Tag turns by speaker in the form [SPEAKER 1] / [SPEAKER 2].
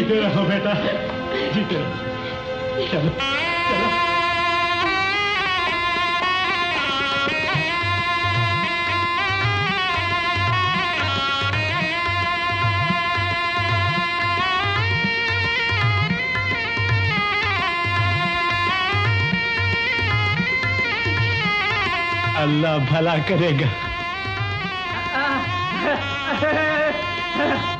[SPEAKER 1] जीते रहो बेटा, जीते रहो। चलो चलो। अल्लाह भला करेगा।